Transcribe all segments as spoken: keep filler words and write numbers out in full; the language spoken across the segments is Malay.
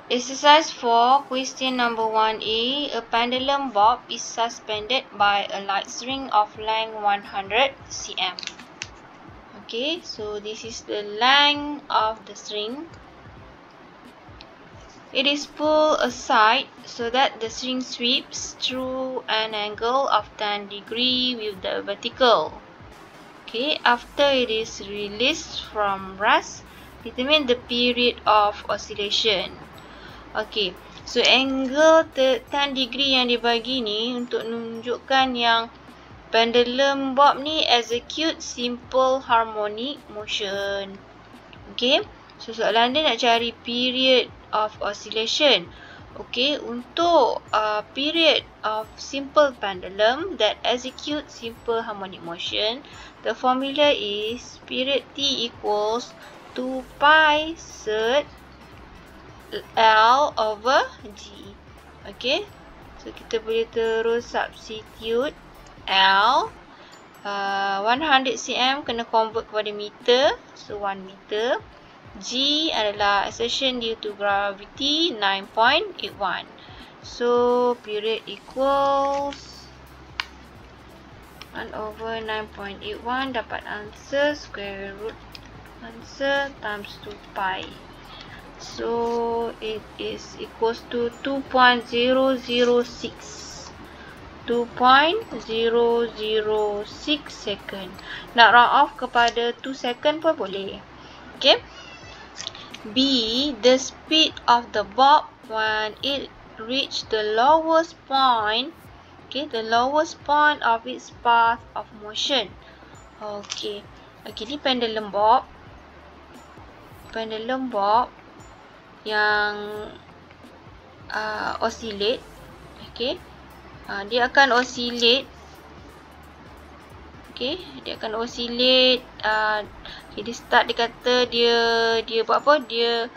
Exercise four, question number one A. A pendulum bob is suspended by a light string of length one hundred centimeters. Okay, so this is the length of the string. It is pulled aside so that the string sweeps through an angle of ten degrees with the vertical. Okay, after it is released from rest, determine the period of oscillation. Okay, so angle ten degree yang dibagi ni untuk menunjukkan yang pendulum bob ni execute simple harmonic motion. Okay, so soalan dia nak cari period of oscillation. Okay, untuk uh, period of simple pendulum that execute simple harmonic motion, the formula is period T equals two pi sert L over G. Okay, so kita boleh terus substitute L uh, one hundred centimeters kena convert kepada meter, so one meter. G adalah exertion due to gravity nine point eight one. So period equals one over nine point eight one, dapat answer square root answer times two pi. So it is equals to two point zero zero six. two point zero zero six second. Nak round off kepada two second pun boleh. Okay. B. The speed of the bob when it reach the lowest point. Okay, the lowest point of its path of motion. Okay. Okay, ni pendulum bob. Pendulum bob yang uh, oscillate. Okay. Uh, dia akan oscillate. Okay, dia akan oscillate. Uh, okay, dia start, dia kata dia dia buat apa? Dia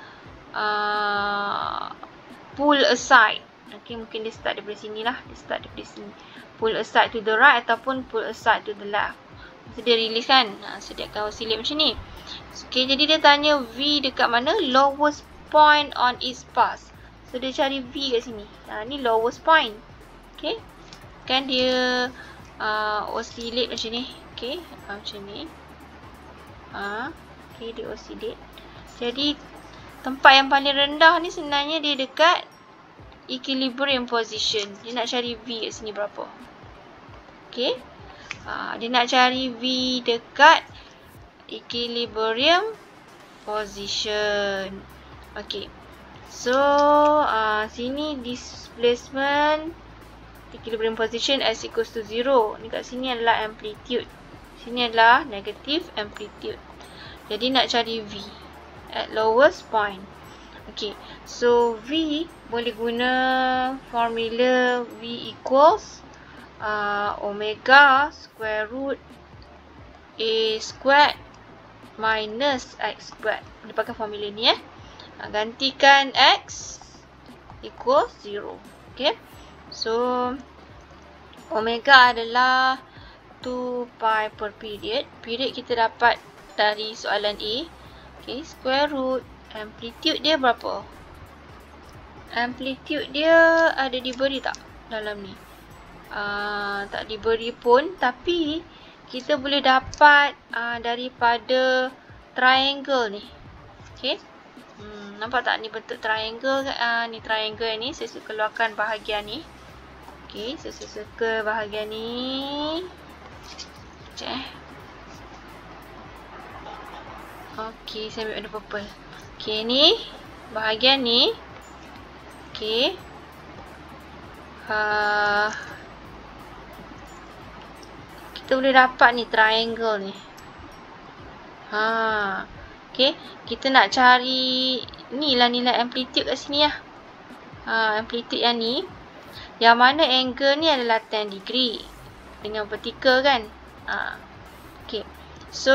uh, pull aside. Okay, mungkin dia start daripada sini lah. Dia start daripada sini. Pull aside to the right ataupun pull aside to the left. So, dia release kan? Uh, so, dia akan oscillate macam ni. Okay, jadi dia tanya V dekat mana? Lowest point on its path. So, dia cari V kat sini. Uh, ni lowest point. Okay, kan dia uh, oscillate macam ni. Okay, uh, macam ni. Uh, okay, dia oscillate. Jadi, tempat yang paling rendah ni sebenarnya dia dekat equilibrium position. Dia nak cari V kat sini berapa. Okay, uh, dia nak cari V dekat equilibrium position. Okay, so uh, sini displacement equilibrium position s equals to zero. Ni kat sini adalah amplitude. Sini adalah negative amplitude. Jadi nak cari V at lowest point. Okay, so V boleh guna formula V equals uh, omega square root A squared minus X squared. Dia pakai formula ni eh. Gantikan X equals zero. Okay. So, omega adalah two pi per period. Period kita dapat dari soalan A. Okay, square root. Amplitude dia berapa? Amplitude dia ada diberi tak dalam ni? Uh, tak diberi pun. Tapi, kita boleh dapat uh, daripada triangle ni. Okay. Hmm, nampak tak ni bentuk triangle? Uh, ni triangle ni. Saya suka keluarkan bahagian ni. Okay, saya circle bahagian ni. Sekejap eh. Okay, saya ambil warna purple. Okay, ni. Bahagian ni. Okay. Uh, kita boleh dapat ni triangle ni. Ha. Okay, kita nak cari ni lah nilai amplitude kat sini lah. Ha, amplitude yang ni. Yang mana angle ni adalah ten degree. Dengan vertical kan. Uh, okay. So,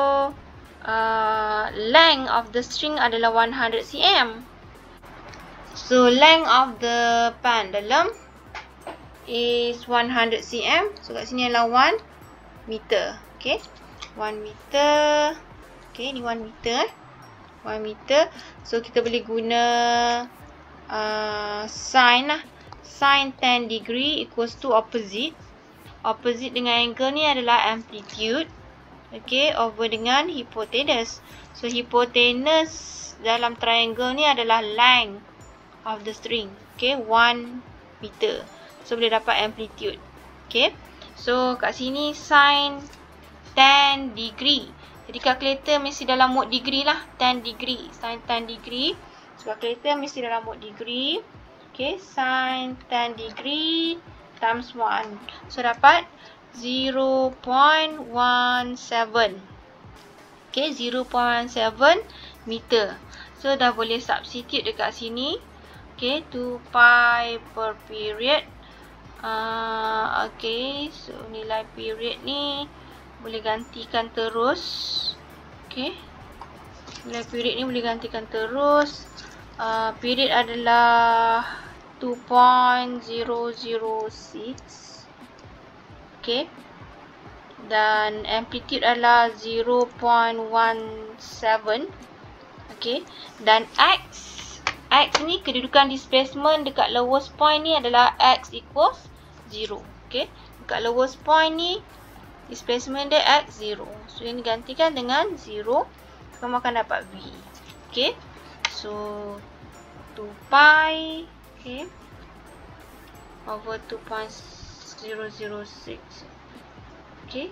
uh, length of the string adalah one hundred centimeters. So, length of the pendulum is one hundred centimeters. So, kat sini adalah one meter. Okay. one meter. Okay, ni one meter. one meter. So, kita boleh guna uh, sin lah. Sin ten degree equals to opposite. Opposite dengan angle ni adalah amplitude. Okay, over dengan hypotenuse. So, hypotenuse dalam triangle ni adalah length of the string. Okay, one meter. So, boleh dapat amplitude. Okay, so kat sini sin ten degree. Jadi, kalkulator mesti dalam mode degree lah. ten degree. Sin ten degree. So, kalkulator mesti dalam mode degree. Okay, sin ten degree times one. So, dapat zero point one seven. Okay, zero point one seven meter. So, dah boleh substitute dekat sini. Okay, two pi per period. Uh, okay, so nilai period ni boleh gantikan terus. Okay, nilai period ni boleh gantikan terus. Uh, period adalah two point zero zero six. Okay, dan amplitude adalah zero point one seven. Okay, dan X X ni kedudukan displacement dekat lowest point ni adalah X equals zero. Okay, dekat lowest point ni displacement dia X zero. So, ini gantikan dengan zero. Kamu akan dapat V. Okay, so two pi, okay, over two point zero zero six. Okay,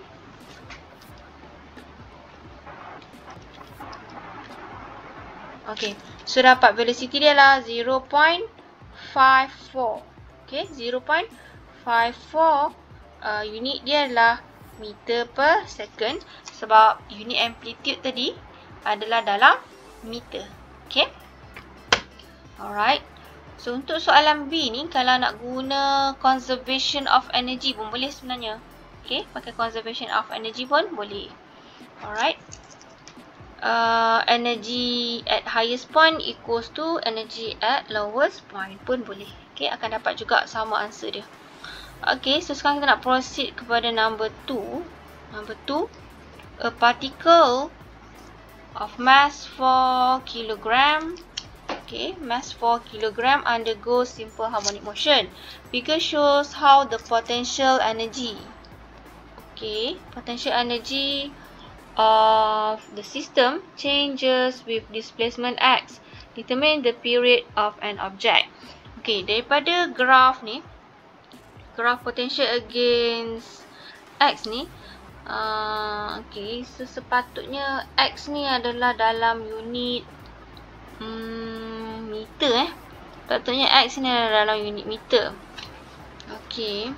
okay, so dapat velocity dia lah zero point five four. Okay, zero point five four. Uh, unit dia adalah meter per second. Sebab unit amplitude tadi adalah dalam meter. Okay, alright. So, untuk soalan B ni, kalau nak guna conservation of energy pun boleh sebenarnya. Okay, pakai conservation of energy pun boleh. Alright. Uh, energy at highest point equals to energy at lowest point pun boleh. Okay, akan dapat juga sama answer dia. Okay, so sekarang kita nak proceed kepada number two. Number two, a particle of mass four kilogram. Okay, mass four kilogram undergoes simple harmonic motion. Figure shows how the potential energy. Okay, potential energy of the system changes with displacement x. Determine the period of an object. Okay, daripada graf ni, graf potential against x ni, uh, okay, so sepatutnya x ni adalah dalam unit hmm, meter eh. Sepatutnya x ni adalah dalam unit meter. Okay.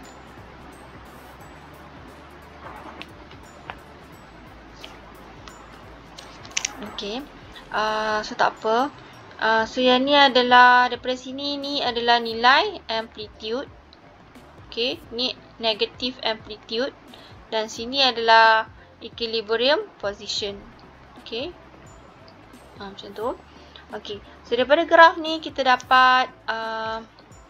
Okay, uh, so tak apa. Uh, so yang ni adalah, daripada sini ni adalah nilai amplitude. Okay, ni negative amplitude. Dan sini adalah equilibrium position. Okay, uh, macam tu. Okay, so daripada graf ni kita dapat uh,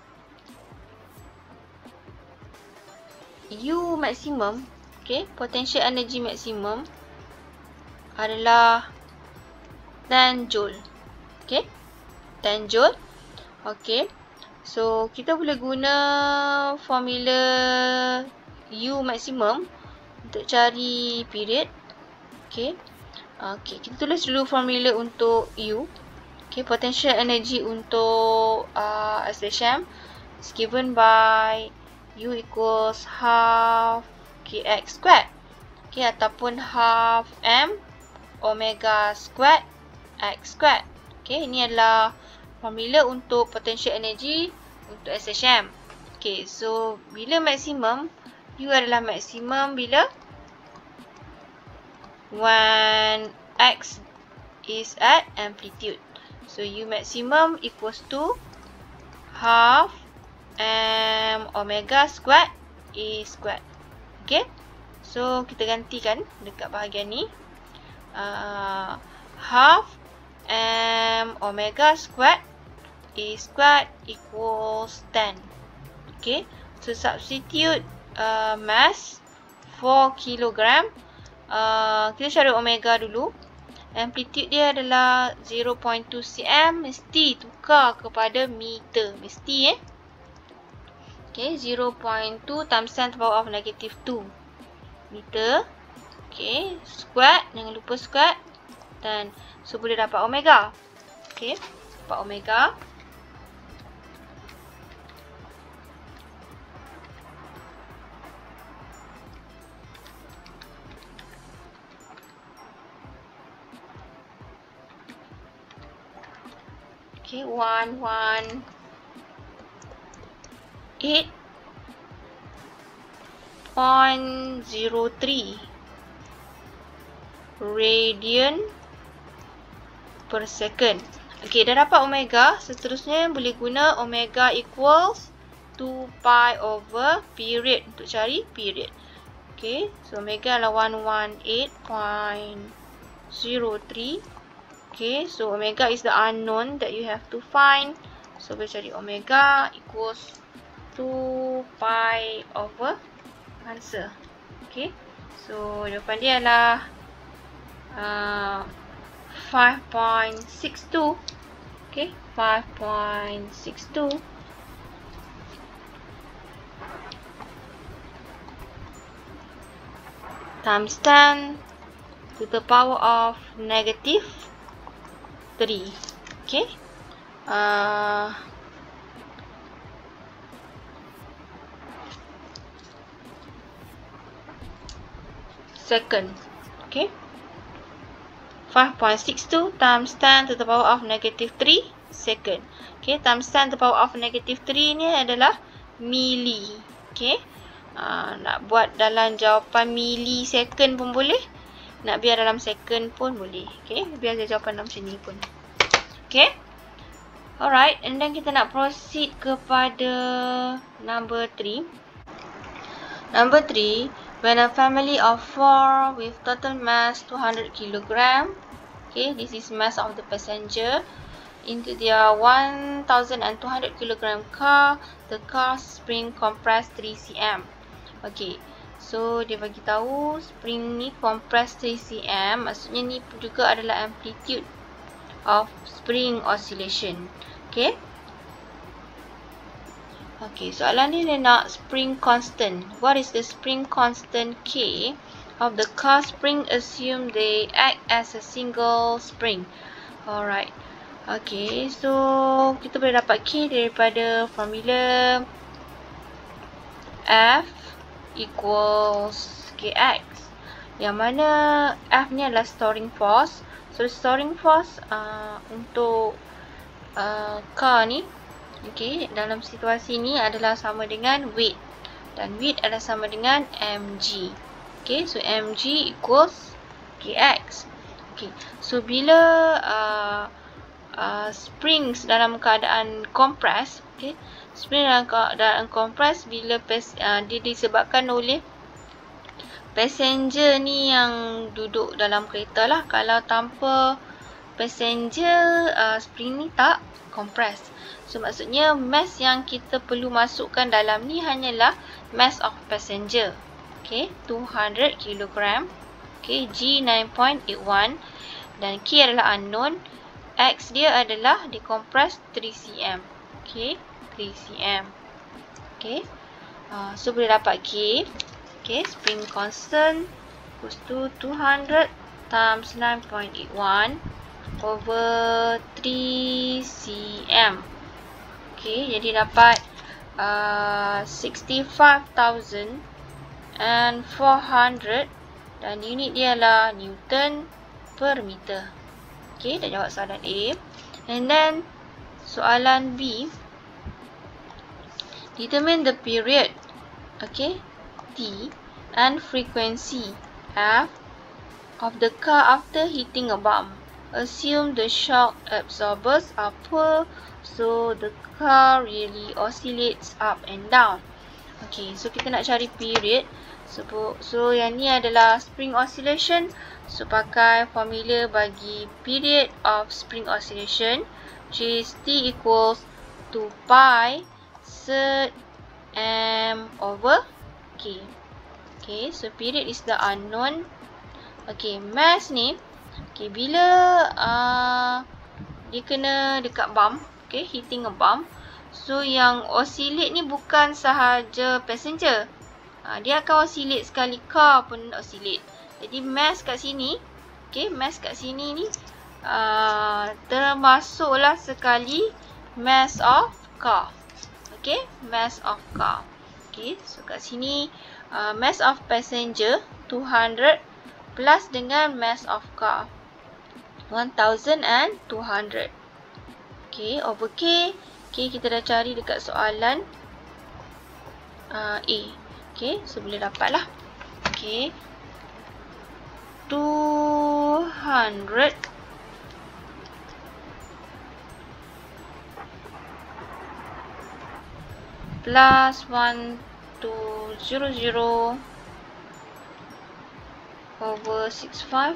U maximum. Okay, potential energy maximum adalah ten joule. Okay, ten joule. Okay, so kita boleh guna formula U maximum untuk cari period. Okay, okay, kita tulis dulu formula untuk U. Okay, potential energy untuk uh, S H M is given by U equals half kx squared. Okay, ataupun half m omega squared x squared. Okay, ini adalah formula untuk potential energy untuk S H M. Okay, so bila maksimum, U adalah maksimum bila when x is at amplitude. So U maximum equals to half m omega squared a squared. Okay, so kita gantikan dekat bahagian ni. Uh, half m omega squared a squared equals ten. Okay, so substitute uh, mass four kilogram. Uh, kita cari omega dulu. amplitude dia adalah zero point two centimeter, mesti tukar kepada meter. Mesti eh. Okay, zero point two times ten to the power of negative two meter. Okay, square, jangan lupa square. Dan so boleh dapat omega. Okay, dapat omega. Okay, one one eight point zero three radian per second. Okay, dah dapat omega. Seterusnya boleh guna omega equals two pi over period untuk cari period. Okay, so omega adalah one hundred eighteen point zero three. Okay, so omega is the unknown that you have to find. So boleh cari omega equals two pi over answer. Okay, so jawapan dia adalah uh, five point six two. Okay, five point six two. Times ten to the power of negative three. Okay. Uh, second. Okay. five point six two times ten to the power of negative three second. Okay. Times ten to the power of negative three ni adalah milli. Okay. Uh, nak buat dalam jawapan milli second pun boleh. Nak biar dalam second pun boleh. Okay. Biar jawapan dalam macam ni pun. Okay. Alright. And then kita nak proceed kepada number three. Number three. When a family of four with total mass two hundred kilogram. Okay. This is mass of the passenger. Into their one thousand two hundred kilogram car. The car spring compressed three centimeter. Okay. So, dia bagi tahu spring ni compress three centimeter. Maksudnya ni juga adalah amplitude of spring oscillation. Okay. Okay, soalan ni dia nak spring constant. What is the spring constant K of the car spring? Assume they act as a single spring. Alright. Okay, so kita boleh dapat K daripada formula F equals Kx. Yang mana F ni adalah storing force. So, storing force uh, untuk uh, car ni, okay, dalam situasi ni adalah sama dengan weight. Dan weight adalah sama dengan mg. Okay, so mg equals Kx. Okay, so bila uh, uh, springs dalam keadaan compress, okay, spring dalam keadaan compress bila pes, uh, dia disebabkan oleh passenger ni yang duduk dalam kereta lah. Kalau tanpa passenger, uh, spring ni tak compress. So, maksudnya mass yang kita perlu masukkan dalam ni hanyalah mass of passenger. Okay, two hundred kilogram. Okay, G nine point eight one. Dan K adalah unknown. X dia adalah decompress three centimeter. Okay, three centimeter. Okay, uh, so boleh dapat K. Okay, spring constant equals to two hundred times nine point eight one over three centimeter. Okay, jadi dapat uh, sixty-five thousand four hundred dan unit dia adalah Newton per meter. Okay, dah jawab soalan A. And then soalan B. Determine the period, okay, T and frequency F of the car after hitting a bump. Assume the shock absorbers are poor, so the car really oscillates up and down. Okay, so kita nak cari period. So, so yang ni adalah spring oscillation. So, pakai formula bagi period of spring oscillation, which is T equals two pi sert M over K. Okay, so period is the unknown. Okay, mass ni Okay, bila uh, dia kena dekat bump, okay, hitting a bump. So, yang oscillate ni bukan sahaja passenger. Uh, dia akan oscillate sekali, car pun oscillate. Jadi, mass kat sini, okay, mass kat sini ni uh, termasuklah sekali mass of car. Okay, mass of car. Okay, so kat sini uh, mass of passenger two hundred plus dengan mass of car one thousand two hundred. Okay, over K. Okay, kita dah cari dekat soalan uh, A. Okay, so boleh dapat lah. Okay, two hundred plus one two zero zero over six five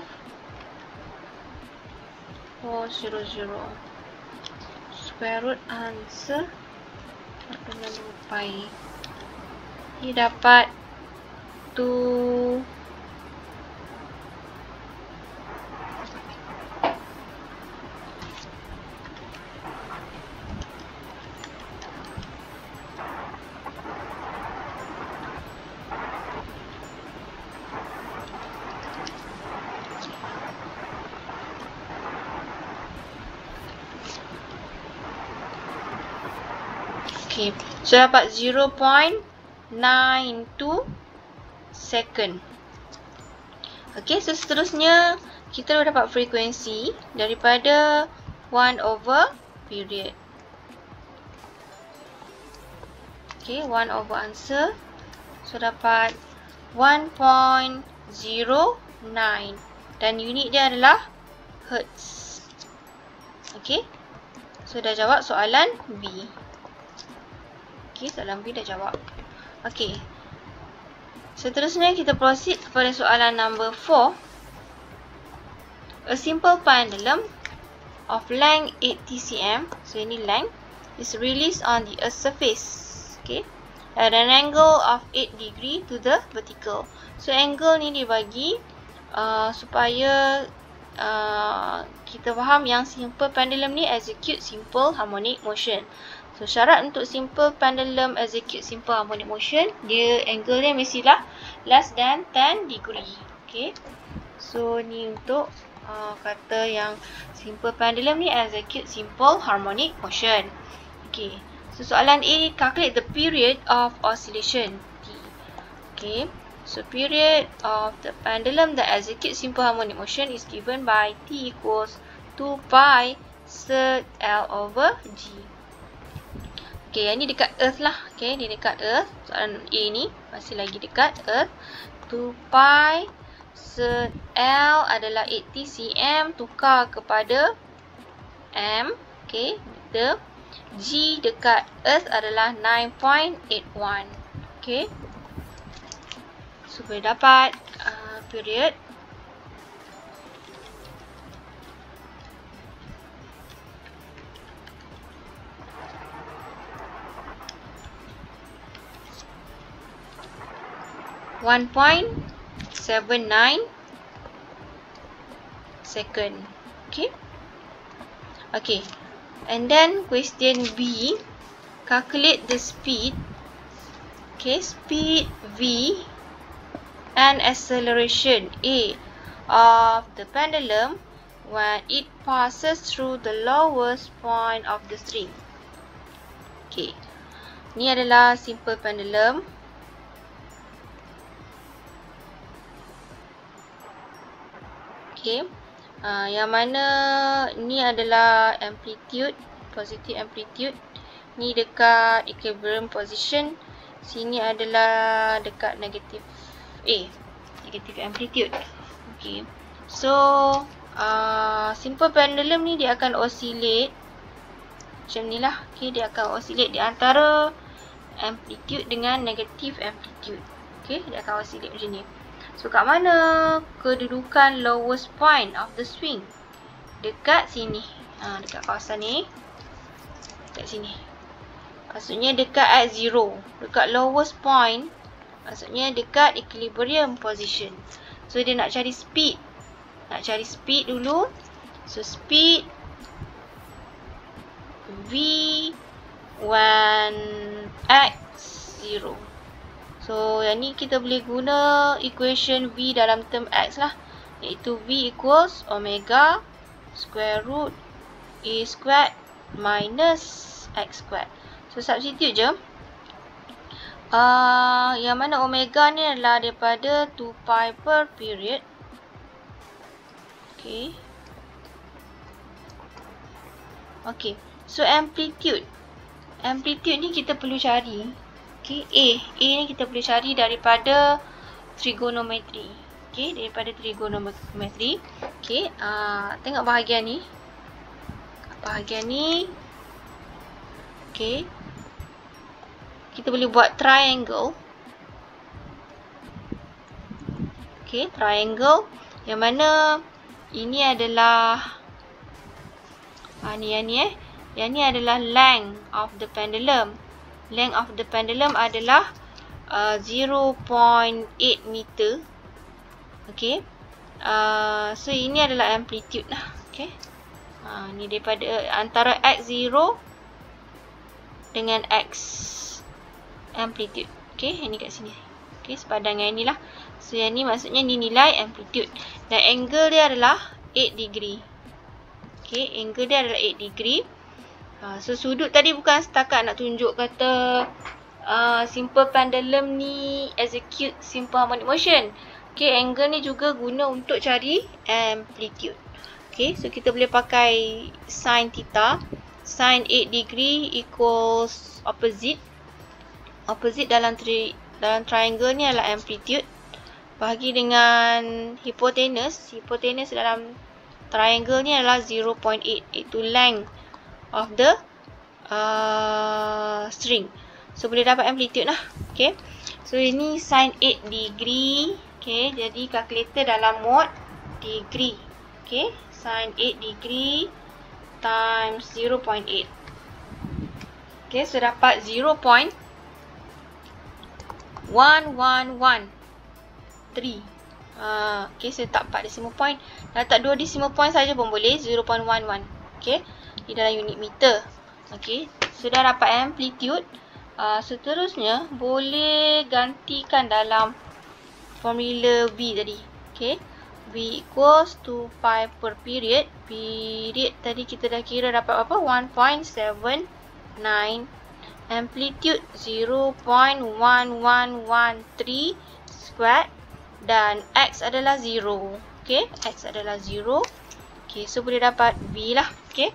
four zero zero. Square root answer dengan dua pi. Dia dapat two Okay, so dapat zero point nine two second. Okay, so seterusnya kita dah dapat frekuensi daripada one over period. Okay, one over answer. So dapat one point zero nine dan unit dia adalah hertz. Okay, so dah jawab soalan B. Okay, soalan B dah jawab. Okay, seterusnya kita proceed kepada soalan number four. A simple pendulum of length eighty centimeters, so ini length, is released on the earth's surface. Okay, at an angle of eight degree to the vertical. So angle ni dibagi uh, supaya uh, kita faham yang simple pendulum ni execute simple harmonic motion. So, syarat untuk simple pendulum execute simple harmonic motion, dia angle dia mestilah less than ten degree. Okay. So, ni untuk uh, kata yang simple pendulum ni execute simple harmonic motion. Okay. So, soalan A, calculate the period of oscillation T. Okay. So, period of the pendulum that execute simple harmonic motion is given by T equals two pi sert L over G. Okay, yang ni dekat Earth lah. Okay, dia dekat Earth. Soalan A ni masih lagi dekat Earth. two pi sert L adalah eighty centimeters tukar kepada M. Okay, the G dekat Earth adalah nine point eight one. Okay, so boleh dapat uh, period one point seven nine second. Okay. Okay. And then question B, calculate the speed. Okay, speed V and acceleration A of the pendulum when it passes through the lowest point of the string. Okay. Ni adalah simple pendulum. Okay, uh, yang mana ni adalah amplitude, positive amplitude. Ni dekat equilibrium position. Sini adalah dekat negative A, negative amplitude. Okay, so uh, simple pendulum ni dia akan oscillate macam ni lah. Okay, dia akan oscillate di antara amplitude dengan negative amplitude. Okay, dia akan oscillate macam ni. So, kat mana kedudukan lowest point of the swing? Dekat sini. Ha, dekat kawasan ni. Dekat sini. Maksudnya dekat at zero. Dekat lowest point. Maksudnya dekat equilibrium position. So, dia nak cari speed. nak cari speed dulu. So speed V when X zero. So yang ni kita boleh guna equation V dalam term X lah, iaitu V equals omega square root A squared minus X squared. So substitute je. Uh, yang mana omega ni adalah daripada two pi per period. Okay. Okay. So amplitude. Amplitude ni kita perlu cari. Okay. A. A ni kita perlu cari daripada trigonometry. Okay. Daripada trigonometry. Okay. Uh, tengok bahagian ni. Bahagian ni. Okay. Kita boleh buat triangle. Okay, triangle. Yang mana ini adalah ha, ni yang ni eh. Yang ni adalah length of the pendulum. Length of the pendulum adalah uh, zero point eight meter. Okay. Uh, so ini adalah amplitude lah. Okay. Ha, ni daripada antara X zero dengan X amplitude. Okay, yang ni kat sini. Okay, sepadan dengan yang ni lah. So, yang ni maksudnya ni nilai amplitude. Dan angle dia adalah eight degree. Okay, angle dia adalah eight degree. Uh, so, sudut tadi bukan setakat nak tunjuk kata uh, simple pendulum ni execute simple harmonic motion. Okay, angle ni juga guna untuk cari amplitude. Okay, so kita boleh pakai sin theta. Sin eight degree equals opposite. Opposite dalam tri dalam triangle ni adalah amplitude. Bahagi dengan hypotenuse. Hypotenuse dalam triangle ni adalah zero point eight. Iaitu length of the uh, string. So, boleh dapat amplitude lah. Okay. So, ini sin eight degree. Okay. Jadi, calculator dalam mode degree. Okay. Sin eight degree times zero point eight. Okay. So, dapat zero point one one one three. Uh, okay, saya letak empat decimal point. Letak dua decimal point saja pun boleh. zero point one one. Okay. Di dalam unit meter. Okay. Sudah dapat amplitude. Uh, seterusnya, boleh gantikan dalam formula V tadi. Okay. V equals two pi per period. Period tadi kita dah kira dapat apa? one point seven nine. Amplitude zero point one one one three squared. Dan X adalah zero. Okay. X adalah zero. Okay. So, boleh dapat V lah. Okay.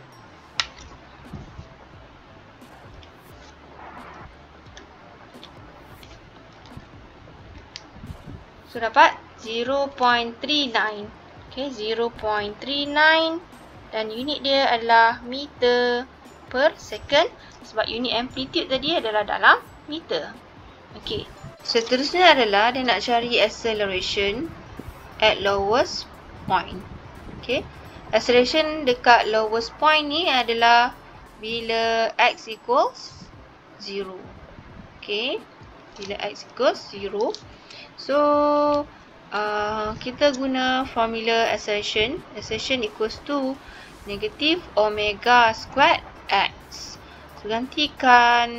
So, dapat zero point three nine. Okay. zero point three nine. Dan unit dia adalah meter per second. Sebab unit amplitude tadi adalah dalam meter. Okay. Seterusnya adalah dia nak cari acceleration at lowest point. Okay. Acceleration dekat lowest point ni adalah bila X equals zero. Okay. Bila X equals zero. So, uh, kita guna formula acceleration. Acceleration equals to negative omega squared X. So, gantikan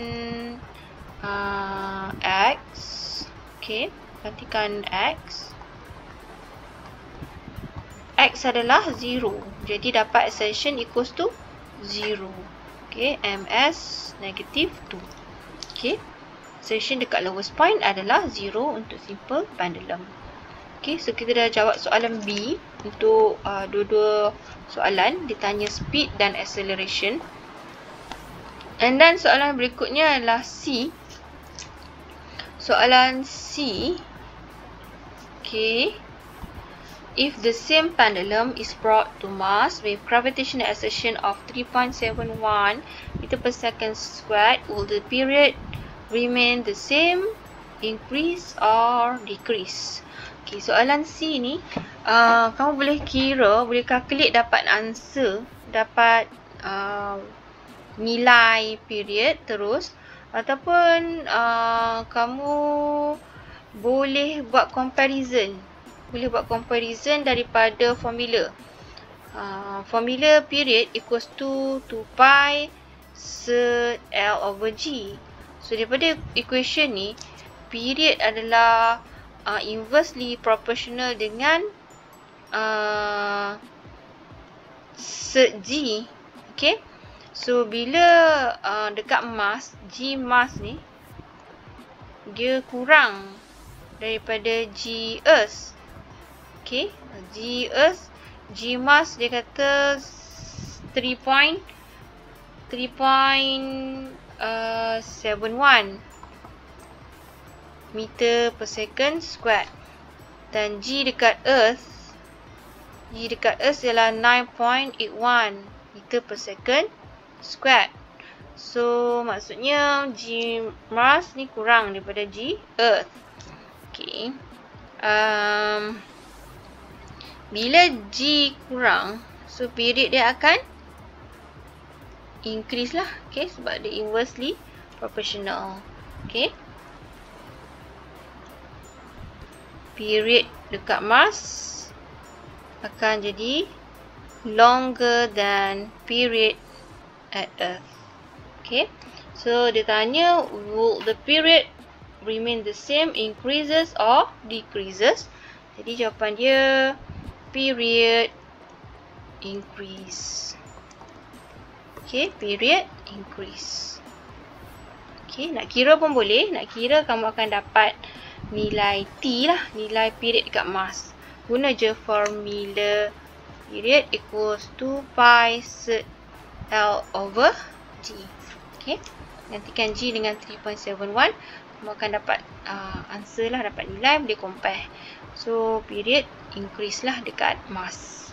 uh, X. Okay. Gantikan X. X adalah zero. Jadi, dapat acceleration equals to zero. Okay. Ms negative two. Okay. Acceleration dekat lowest point adalah zero untuk simple pendulum. Okay. So, kita dah jawab soalan B. Untuk uh, dua-dua soalan. Ditanya speed dan acceleration. And then soalan berikutnya adalah C. Soalan C. Okay. If the same pendulum is brought to Mars with gravitational acceleration of three point seven one meter per second squared, will the period remain the same, increase or decrease? Okay, soalan C ni, uh, kamu boleh kira, boleh calculate dapat answer, dapat uh, nilai period terus, ataupun uh, kamu boleh buat comparison boleh buat comparison daripada formula. Uh, formula period equals to two pi sert L over G. So daripada equation ni, period adalah uh, inversely proportional dengan uh, sert G. Okay. So bila uh, dekat mass, G mass ni dia kurang daripada G earth. Okay, G earth, G mass dia kata three point seven one meter per second squared. Dan G dekat earth, G dekat earth ialah nine point eight one meter per second squared. So maksudnya G mass ni kurang daripada G earth. Okay. Um, bila G kurang, so period dia akan increase lah. Okay, sebab dia inversely proportional. Okay. Period dekat mass akan jadi longer than period at earth. Okay, so dia tanya, will the period remain the same, increases or decreases? Jadi jawapan dia period increase. Okay, period increase. Okay, nak kira pun boleh. Nak kira kamu akan dapat nilai T lah, nilai period dekat mass. Guna je formula period equals two pi sert L over G. Okay, gantikan G dengan three point seven one, kamu akan dapat uh, answer lah, dapat nilai, boleh compare. So period increase lah dekat mass.